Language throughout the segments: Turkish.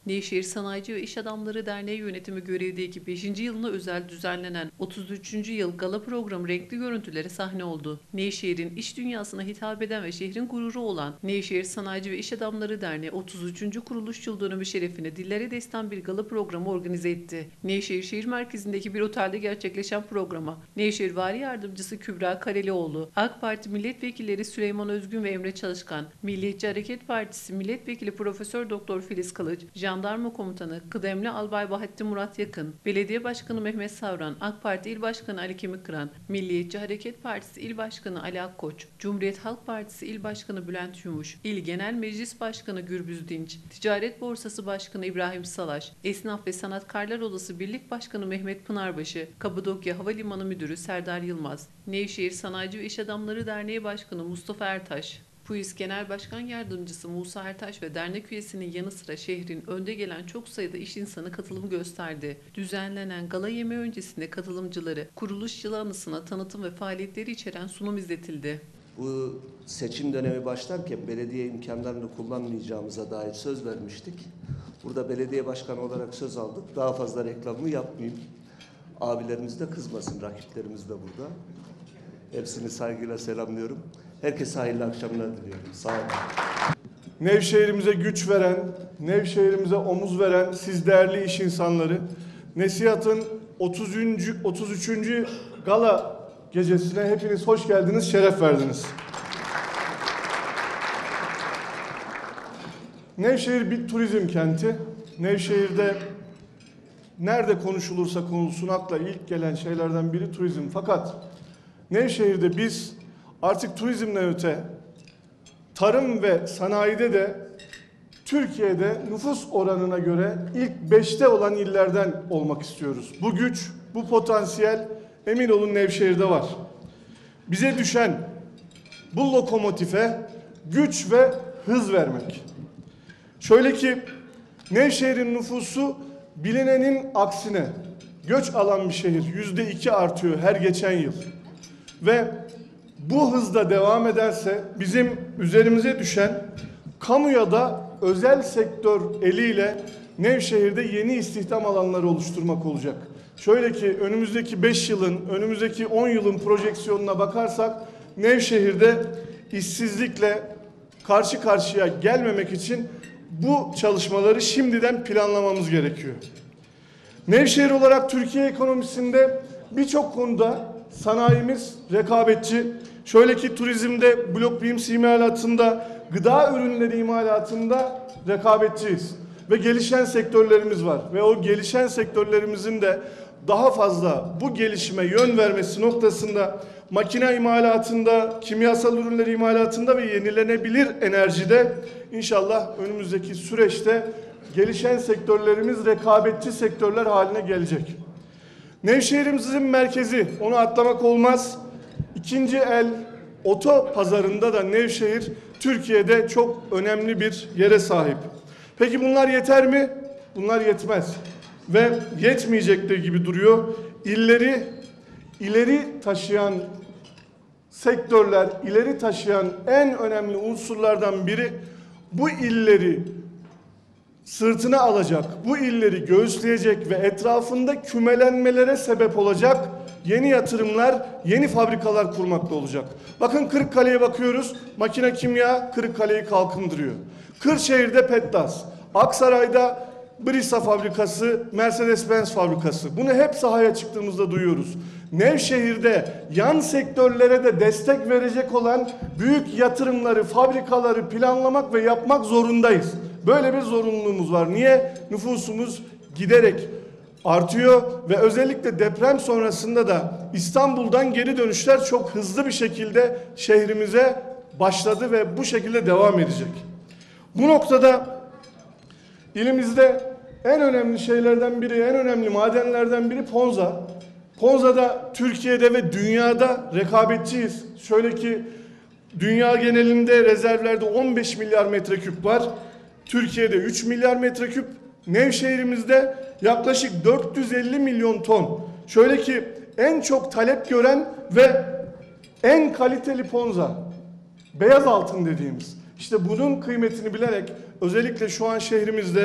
Nevşehir Sanayici ve İş Adamları Derneği yönetimi görevdeki 5. yılına özel düzenlenen 33. yıl gala programı renkli görüntülere sahne oldu. Nevşehir'in iş dünyasına hitap eden ve şehrin gururu olan Nevşehir Sanayici ve İş Adamları Derneği 33. kuruluş yıl dönümü şerefine dillere destan bir gala programı organize etti. Nevşehir şehir merkezindeki bir otelde gerçekleşen programa Nevşehir Vali Yardımcısı Kübra Karelioğlu, AK Parti milletvekilleri Süleyman Özgün ve Emre Çalışkan, Milliyetçi Hareket Partisi milletvekili Profesör Doktor Filiz Kılıç, Jandarma Komutanı Kıdemli Albay Bahattin Murat Yakın, Belediye Başkanı Mehmet Savran, AK Parti İl Başkanı Ali Kemikkıran, Milliyetçi Hareket Partisi İl Başkanı Ali Akkoç, Cumhuriyet Halk Partisi İl Başkanı Bülent Yumuş, İl Genel Meclis Başkanı Gürbüz Dinç, Ticaret Borsası Başkanı İbrahim Salaş, Esnaf ve Sanatkarlar Odası Birlik Başkanı Mehmet Pınarbaşı, Kapadokya Havalimanı Müdürü Serdar Yılmaz, Nevşehir Sanayici ve İş Adamları Derneği Başkanı Mustafa Ertaş, PUİS Genel Başkan Yardımcısı Musa Ertaş ve dernek üyesinin yanı sıra şehrin önde gelen çok sayıda iş insanı katılım gösterdi. Düzenlenen gala yemeği öncesinde katılımcıları kuruluş yılı anısına tanıtım ve faaliyetleri içeren sunum izletildi. Bu seçim dönemi başlarken belediye imkanlarını kullanmayacağımıza dair söz vermiştik. Burada belediye başkanı olarak söz aldık. Daha fazla reklamını yapmayayım. Abilerimiz de kızmasın, rakiplerimiz de burada. Hepsini saygıyla selamlıyorum. Herkese hayırlı akşamlar diliyorum. Sağ olun. Nevşehir'imize güç veren, Nevşehir'imize omuz veren siz değerli iş insanları, Nesihat'ın 33. gala gecesine hepiniz hoş geldiniz, şeref verdiniz. Nevşehir bir turizm kenti. Nevşehir'de nerede konuşulursa konulsun akla ilk gelen şeylerden biri turizm. Fakat Nevşehir'de biz artık turizmden öte tarım ve sanayide de Türkiye'de nüfus oranına göre ilk 5'te olan illerden olmak istiyoruz. Bu güç, bu potansiyel emin olun Nevşehir'de var. Bize düşen bu lokomotife güç ve hız vermek. Şöyle ki Nevşehir'in nüfusu bilinenin aksine göç alan bir şehir. %2 artıyor her geçen yıl. Ve bu hızda devam ederse bizim üzerimize düşen kamuya da özel sektör eliyle Nevşehir'de yeni istihdam alanları oluşturmak olacak. Şöyle ki önümüzdeki 5 yılın, önümüzdeki 10 yılın projeksiyonuna bakarsak Nevşehir'de işsizlikle karşı karşıya gelmemek için bu çalışmaları şimdiden planlamamız gerekiyor. Nevşehir olarak Türkiye ekonomisinde birçok konuda sanayimiz rekabetçi. Şöyle ki turizmde, blok BİMS imalatında, gıda ürünleri imalatında rekabetçiyiz. Ve gelişen sektörlerimiz var. Ve o gelişen sektörlerimizin de daha fazla bu gelişime yön vermesi noktasında makine imalatında, kimyasal ürünler imalatında ve yenilenebilir enerjide inşallah önümüzdeki süreçte gelişen sektörlerimiz rekabetçi sektörler haline gelecek. Nevşehir'imizin merkezi, onu atlamak olmaz. İkinci el oto pazarında da Nevşehir Türkiye'de çok önemli bir yere sahip. Peki bunlar yeter mi? Bunlar yetmez. Ve yetmeyecektir gibi duruyor. İleri taşıyan sektörler, ileri taşıyan en önemli unsurlardan biri bu illeri sırtına alacak, bu illeri göğüsleyecek ve etrafında kümelenmelere sebep olacak yeni yatırımlar, yeni fabrikalar kurmakta olacak. Bakın Kırıkkale'ye bakıyoruz, makine kimya Kırıkkale'yi kalkındırıyor. Kırşehir'de Pettas, Aksaray'da Brisa fabrikası, Mercedes-Benz fabrikası. Bunu hep sahaya çıktığımızda duyuyoruz. Nevşehir'de yan sektörlere de destek verecek olan büyük yatırımları, fabrikaları planlamak ve yapmak zorundayız. Böyle bir zorunluluğumuz var. Niye? Nüfusumuz giderek artıyor ve özellikle deprem sonrasında da İstanbul'dan geri dönüşler çok hızlı bir şekilde şehrimize başladı ve bu şekilde devam edecek. Bu noktada ilimizde en önemli şeylerden biri, en önemli madenlerden biri Ponza. Ponza'da Türkiye'de ve dünyada rekabetçiyiz. Şöyle ki dünya genelinde rezervlerde 15 milyar metreküp var. Türkiye'de 3 milyar metreküp. Nevşehir'imizde yaklaşık 450 milyon ton. Şöyle ki en çok talep gören ve en kaliteli Ponza. Beyaz altın dediğimiz. İşte bunun kıymetini bilerek özellikle şu an şehrimizde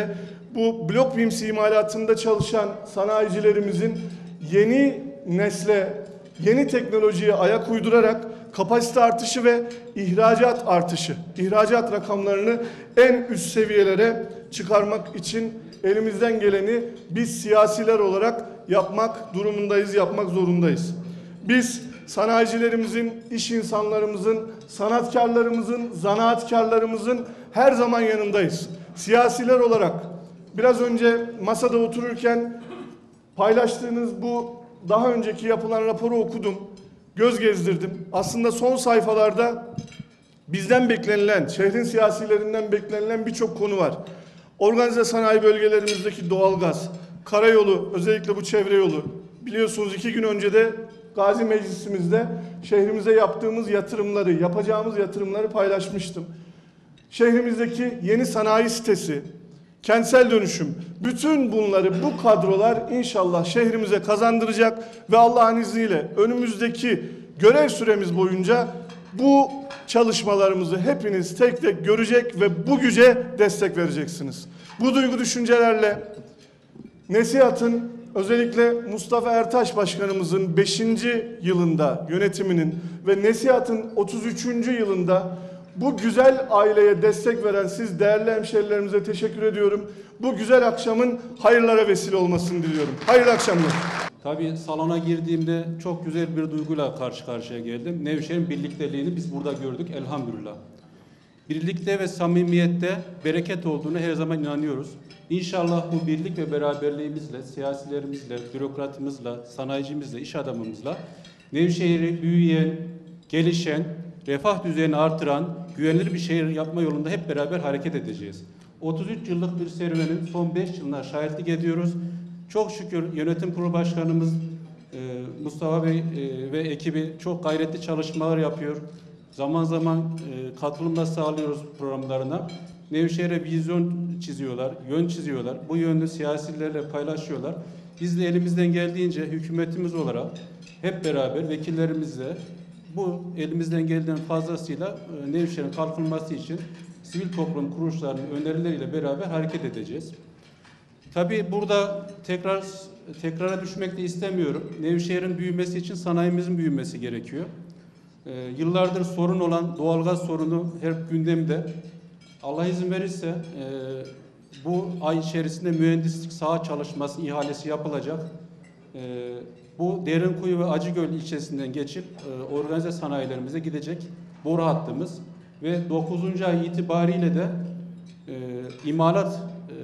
bu blok VIMS imalatında çalışan sanayicilerimizin yeni nesle, yeni teknolojiye ayak uydurarak kapasite artışı ve ihracat artışı, ihracat rakamlarını en üst seviyelere çıkarmak için elimizden geleni biz siyasiler olarak yapmak durumundayız, yapmak zorundayız. Biz sanayicilerimizin, iş insanlarımızın, sanatkarlarımızın, zanaatkarlarımızın her zaman yanındayız. Siyasiler olarak biraz önce masada otururken paylaştığınız bu daha önceki yapılan raporu okudum, göz gezdirdim. Aslında son sayfalarda bizden beklenilen, şehrin siyasilerinden beklenilen birçok konu var. Organize sanayi bölgelerimizdeki doğalgaz, karayolu, özellikle bu çevre yolu. Biliyorsunuz 2 gün önce de Gazi Meclisimizde şehrimize yaptığımız yatırımları, yapacağımız yatırımları paylaşmıştım. Şehrimizdeki yeni sanayi sitesi, kentsel dönüşüm, bütün bunları bu kadrolar inşallah şehrimize kazandıracak ve Allah'ın izniyle önümüzdeki görev süremiz boyunca bu çalışmalarımızı hepiniz tek tek görecek ve bu güce destek vereceksiniz. Bu duygu düşüncelerle Nesihat'ın, özellikle Mustafa Ertaş Başkanımızın 5. yılında yönetiminin ve Nesihat'ın 33. yılında bu güzel aileye destek veren siz değerli hemşerilerimize teşekkür ediyorum. Bu güzel akşamın hayırlara vesile olmasını diliyorum. Hayırlı akşamlar. Tabii salona girdiğimde çok güzel bir duyguyla karşı karşıya geldim. Nevşehir'in birlikteliğini biz burada gördük elhamdülillah. Birlikte ve samimiyette bereket olduğunu her zaman inanıyoruz. İnşallah bu birlik ve beraberliğimizle, siyasilerimizle, bürokratımızla, sanayicimizle, iş adamımızla Nevşehir'i büyüyen, gelişen, refah düzeyini artıran, güvenilir bir şehir yapma yolunda hep beraber hareket edeceğiz. 33 yıllık bir serüvenin son 5 yılına şahitlik ediyoruz. Çok şükür yönetim kurulu başkanımız Mustafa Bey ve ekibi çok gayretli çalışmalar yapıyor. Zaman zaman katılımda sağlıyoruz programlarına. Nevşehir'e vizyon çiziyorlar, yön çiziyorlar. Bu yönü siyasilerle paylaşıyorlar. Biz de elimizden geldiğince hükümetimiz olarak hep beraber vekillerimizle bu elimizden geldiğinden fazlasıyla Nevşehir'in kalkınması için sivil toplum kuruluşlarının önerileriyle beraber hareket edeceğiz. Tabii burada tekrara düşmek de istemiyorum. Nevşehir'in büyümesi için sanayimizin büyümesi gerekiyor. Yıllardır sorun olan doğalgaz sorunu hep gündemde. Allah izin verirse bu ay içerisinde mühendislik saha çalışması ihalesi yapılacak. Bu Derinkuyu ve Acıgöl ilçesinden geçip organize sanayilerimize gidecek boru hattımız ve 9. ay itibariyle de imalat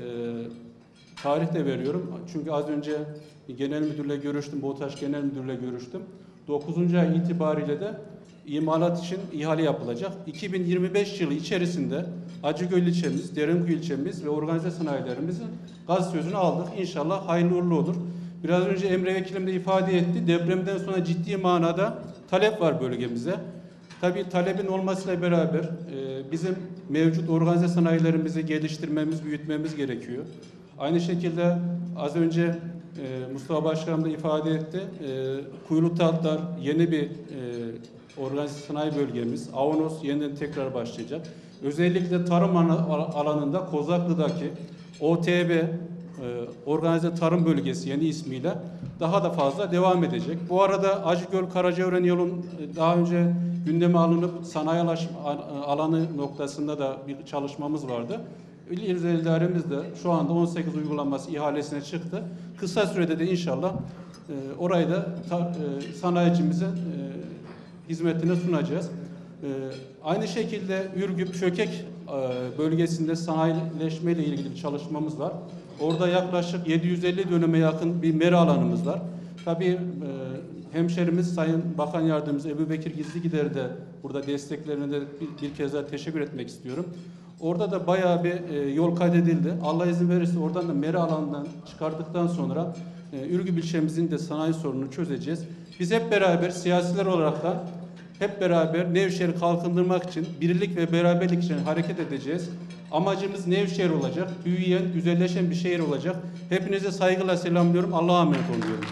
tarih de veriyorum. Çünkü az önce genel müdürle görüştüm, BOTAŞ genel müdürle görüştüm. 9. ay itibariyle de imalat için ihale yapılacak. 2025 yılı içerisinde Acıgöl ilçemiz, Derinkuyu ilçemiz ve organize sanayilerimizin gaz sözünü aldık. İnşallah hayırlı uğurlu olur. Biraz önce Emre Vekilim de ifade etti. Depremden sonra ciddi manada talep var bölgemize. Tabii talebin olmasıyla beraber bizim mevcut organize sanayilerimizi geliştirmemiz, büyütmemiz gerekiyor. Aynı şekilde az önce Mustafa Başkanım da ifade etti. Kuyulutatlar yeni bir organize sanayi bölgemiz. Avanos yeniden tekrar başlayacak. Özellikle tarım alanında Kozaklı'daki OTB organize tarım bölgesi yeni ismiyle daha da fazla devam edecek. Bu arada Acıgöl Karacaören yolun daha önce gündeme alınıp sanayi alanı noktasında da bir çalışmamız vardı. İl idaremiz de şu anda 18 uygulaması ihalesine çıktı. Kısa sürede de inşallah orayı da sanayicimize hizmetine sunacağız. Aynı şekilde Ürgüp Çökek bölgesinde sanayileşme ile ilgili bir çalışmamız var. Orada yaklaşık 750 dönüme yakın bir mera alanımız var. Tabii hemşerimiz Sayın Bakan Yardımcısı Ebubekir Gizligider'e de burada desteklerine de bir kez daha teşekkür etmek istiyorum. Orada da bayağı bir yol kaydedildi. Allah izin verirse oradan da mera alanından çıkardıktan sonra Ürgüp ilçemizin de sanayi sorununu çözeceğiz. Biz hep beraber siyasiler olarak da hep beraber Nevşehir'i kalkındırmak için, birlik ve beraberlik için hareket edeceğiz. Amacımız Nevşehir olacak, büyüyen, güzelleşen bir şehir olacak. Hepinize saygıyla selamlıyorum. Allah'a emanet olun diyorum.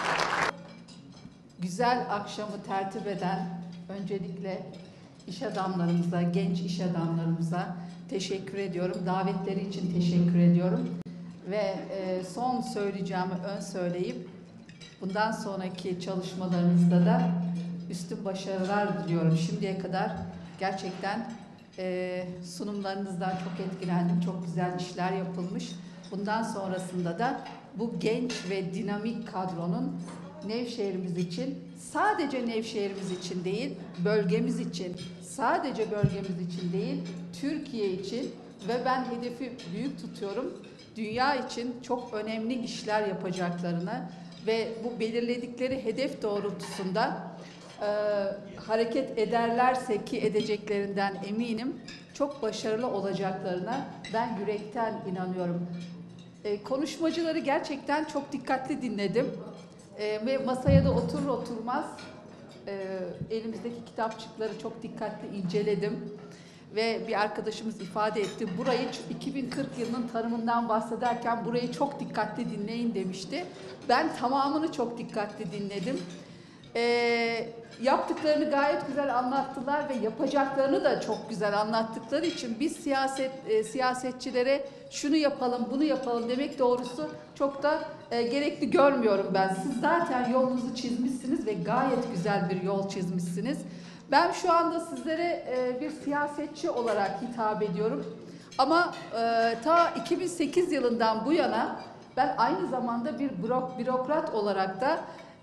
Güzel akşamı tertip eden öncelikle iş adamlarımıza, genç iş adamlarımıza teşekkür ediyorum. Davetleri için teşekkür ediyorum. ve son söyleyeceğimi ön söyleyip bundan sonraki çalışmalarınızda da üstün başarılar diliyorum. Şimdiye kadar gerçekten sunumlarınızdan çok etkilendim. Çok güzel işler yapılmış. Bundan sonrasında da bu genç ve dinamik kadronun Nevşehir'imiz için, sadece Nevşehir'imiz için değil, bölgemiz için, sadece bölgemiz için değil, Türkiye için ve ben hedefi büyük tutuyorum. Dünya için çok önemli işler yapacaklarına ve bu belirledikleri hedef doğrultusunda hareket ederlerse ki edeceklerinden eminim, çok başarılı olacaklarına ben yürekten inanıyorum. Konuşmacıları gerçekten çok dikkatli dinledim ve masaya da oturur oturmaz elimizdeki kitapçıkları çok dikkatli inceledim. Ve bir arkadaşımız ifade etti, burayı 2040 yılının tanımından bahsederken burayı çok dikkatli dinleyin demişti. Ben tamamını çok dikkatli dinledim. Yaptıklarını gayet güzel anlattılar ve yapacaklarını da çok güzel anlattıkları için biz siyasetçilere şunu yapalım, bunu yapalım demek doğrusu çok da gerekli görmüyorum ben. Siz zaten yolunuzu çizmişsiniz ve gayet güzel bir yol çizmişsiniz. Ben şu anda sizlere bir siyasetçi olarak hitap ediyorum. Ama ta 2008 yılından bu yana ben aynı zamanda bir bürokrat olarak da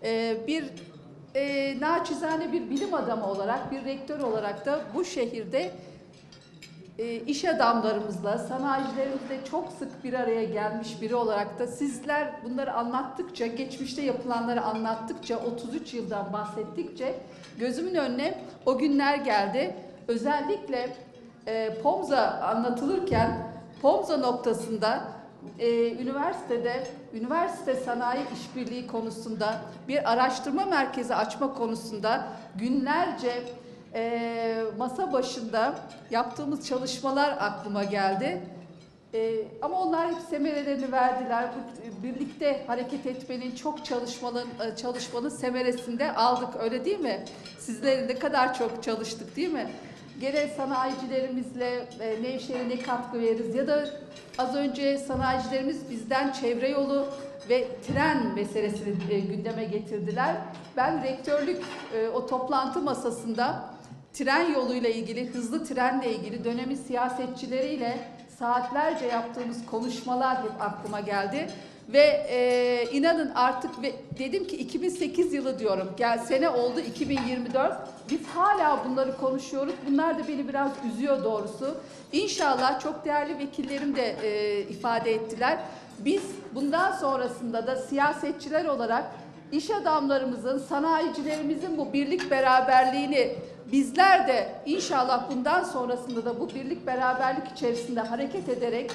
naçizane bir bilim adamı olarak, bir rektör olarak da bu şehirde iş adamlarımızla, sanayicilerimizle çok sık bir araya gelmiş biri olarak da sizler bunları anlattıkça, geçmişte yapılanları anlattıkça, 33 yıldan bahsettikçe gözümün önüne o günler geldi. Özellikle Pomza anlatılırken Pomza noktasında üniversite sanayi işbirliği konusunda bir araştırma merkezi açma konusunda günlerce masa başında yaptığımız çalışmalar aklıma geldi. Ama onlar hep semerelerini verdiler. Birlikte hareket etmenin, çok çalışmanın semeresinde aldık, öyle değil mi? Sizlerin ne kadar çok çalıştık, değil mi? Gene sanayicilerimizle Nevşehir'e ne katkı veririz ya da az önce sanayicilerimiz bizden çevre yolu ve tren meselesini gündeme getirdiler. Ben rektörlük o toplantı masasında tren yoluyla ilgili, hızlı trenle ilgili dönemin siyasetçileriyle saatlerce yaptığımız konuşmalar hep aklıma geldi. Ve inanın artık dedim ki 2008 yılı diyorum. Sene oldu 2024. Biz hala bunları konuşuyoruz. Bunlar da beni biraz üzüyor doğrusu. İnşallah çok değerli vekillerim de ifade ettiler. Biz bundan sonrasında da siyasetçiler olarak iş adamlarımızın, sanayicilerimizin bu birlik beraberliğini bizler de inşallah bundan sonrasında da bu birlik beraberlik içerisinde hareket ederek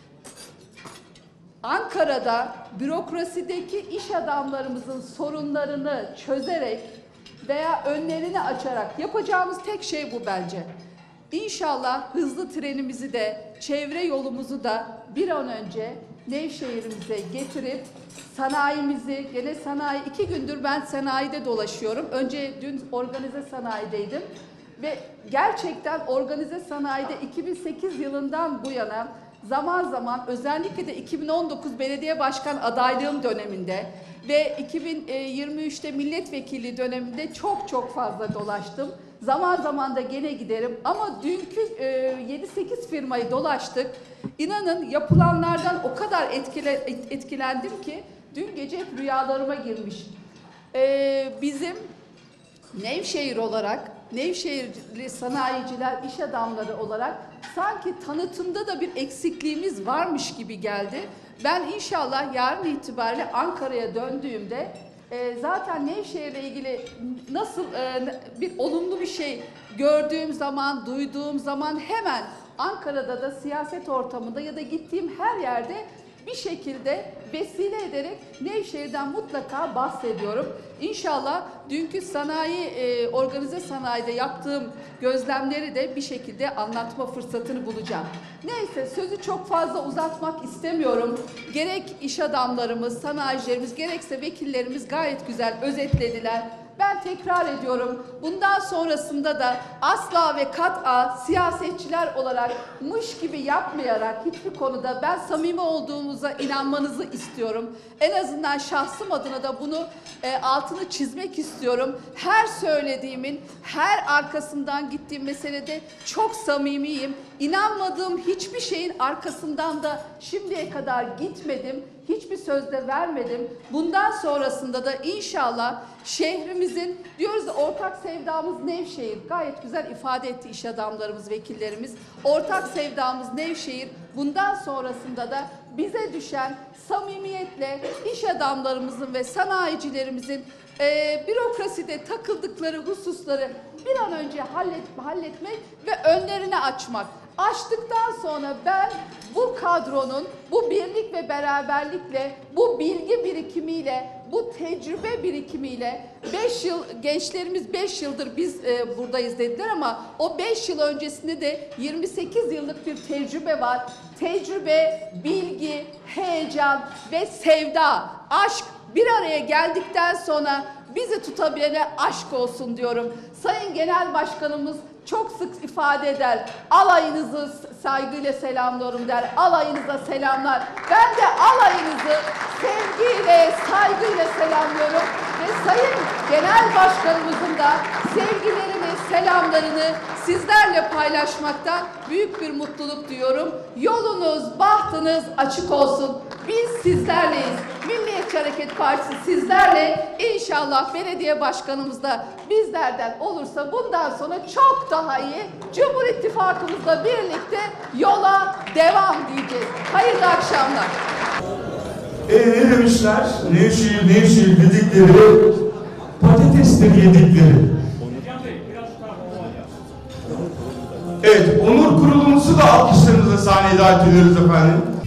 Ankara'da bürokrasideki iş adamlarımızın sorunlarını çözerek veya önlerini açarak yapacağımız tek şey bu bence. İnşallah hızlı trenimizi de, çevre yolumuzu da bir an önce Nevşehir'imize getirip sanayimizi, gene sanayi, 2 gündür ben sanayide dolaşıyorum. Önce dün organize sanayideydim ve gerçekten organize sanayide 2008 yılından bu yana zaman zaman özellikle de 2019 belediye başkan adaylığım döneminde ve 2023'te milletvekili döneminde çok fazla dolaştım. Zaman zaman da gene giderim ama dünkü 7-8 firmayı dolaştık. İnanın yapılanlardan o kadar etkilendim ki dün gece hep rüyalarıma girmiş. Bizim Nevşehir olarak, Nevşehirli sanayiciler, iş adamları olarak sanki tanıtımda da bir eksikliğimiz varmış gibi geldi. Ben inşallah yarın itibariyle Ankara'ya döndüğümde zaten Nevşehir'le ilgili nasıl bir olumlu bir şey gördüğüm zaman, duyduğum zaman hemen Ankara'da da siyaset ortamında ya da gittiğim her yerde bir şekilde vesile ederek Nevşehir'den mutlaka bahsediyorum. İnşallah dünkü organize sanayide yaptığım gözlemleri de bir şekilde anlatma fırsatını bulacağım. Neyse, sözü çok fazla uzatmak istemiyorum. Gerek iş adamlarımız, sanayicilerimiz, gerekse vekillerimiz gayet güzel özetlediler. Ben tekrar ediyorum, bundan sonrasında da asla ve kat'a siyasetçiler olarak mış gibi yapmayarak hiçbir konuda ben samimi olduğumuza inanmanızı istiyorum. En azından şahsım adına da bunu altını çizmek istiyorum. Her söylediğimin, her arkasından gittiğim meselede çok samimiyim. İnanmadığım hiçbir şeyin arkasından da şimdiye kadar gitmedim. Hiçbir sözde vermedim. Bundan sonrasında da inşallah şehrimizin, diyoruz da ortak sevdamız Nevşehir. Gayet güzel ifade etti iş adamlarımız, vekillerimiz. Ortak sevdamız Nevşehir. Bundan sonrasında da bize düşen samimiyetle iş adamlarımızın ve sanayicilerimizin bürokraside takıldıkları hususları bir an önce halletmek ve önlerini açmak. Açtıktan sonra ben bu kadronun bu birlik ve beraberlikle, bu bilgi birikimiyle, bu tecrübe birikimiyle 5 yıl, gençlerimiz 5 yıldır biz buradayız dediler ama o 5 yıl öncesinde de 28 yıllık bir tecrübe var. Tecrübe, bilgi, heyecan ve sevda, aşk bir araya geldikten sonra bizi tutabilene aşk olsun diyorum. Sayın Genel Başkanımız çok sık ifade eder. Alayınızı saygıyla selamlıyorum der. Alayınıza selamlar. Ben de alayınızı sevgiyle, saygıyla selamlıyorum. Ve Sayın Genel Başkanımızın da sevgilerini, selamlarını sizlerle paylaşmaktan büyük bir mutluluk duyuyorum. Yolunuz, bahtınız açık olsun. Biz sizlerleyiz. Milliyetçi Hareket Partisi sizlerle. İnşallah belediye başkanımız da bizlerden olursa bundan sonra çok daha iyi Cumhur İttifakımızla birlikte yola devam diyeceğiz. Hayırlı akşamlar. Ne demişler? Nevşehir dedikleri patatestir yedikleri. Evet, onur kurulumuzu da alkışlarınızla sahneye davet ediyoruz efendim.